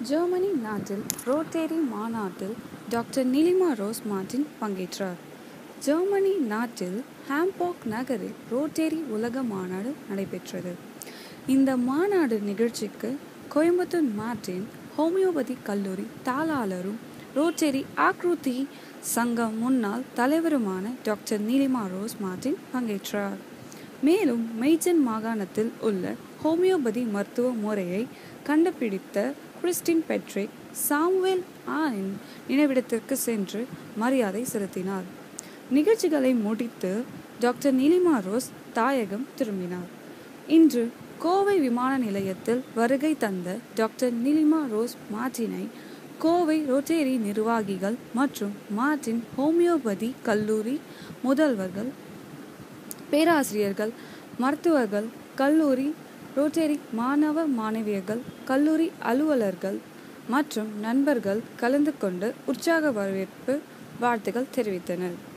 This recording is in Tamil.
ஜெர்மனி நாட்டில் ரோட்டரி மாநாட்டில் டாக்டர் நிலிமா ரோஸ் மார்ட்டின் பங்கேற்றார். ஜெர்மனி நாட்டில் ஹாம்பார்க் நகரில் ரோட்டரி உலக மாநாடு நடைபெற்றது. இந்த மாநாடு நிகழ்ச்சிக்கு கோயம்புத்தூர் மார்ட்டின் ஹோமியோபதி கல்லூரி தாளாளரும் ரோட்டரி ஆக்ருதி சங்கம் முன்னாள் தலைவருமான டாக்டர் நிலிமா ரோஸ் மார்ட்டின் பங்கேற்றார். மேலும் மெய்ஜன் மாகாணத்தில் உள்ள ஹோமியோபதி மருத்துவ முறையை கண்டுபிடித்த கிறிஸ்டின் பெட்ரிக் சாமுவேல் ஆனின் நினைவிடத்திற்கு சென்று மரியாதை செலுத்தினார். நிகழ்ச்சிகளை முடித்து டாக்டர் நிலிமா ரோஸ் தாயகம் திரும்பினார். இன்று கோவை விமான நிலையத்தில் வருகை தந்த டாக்டர் நிலிமா ரோஸ் மார்ட்டினை கோவை ரோட்டரி நிர்வாகிகள் மற்றும் மார்ட்டின் ஹோமியோபதி கல்லூரி முதல்வர்கள், பேராசிரியர்கள், மருத்துவர்கள், கல்லூரி ரோட்டரி மாணவ மாணவியர்கள், கல்லூரி அலுவலர்கள் மற்றும் நண்பர்கள் கலந்து கொண்டு உற்சாக வரவேற்பு வாழ்த்துக்கள் தெரிவித்தனர்.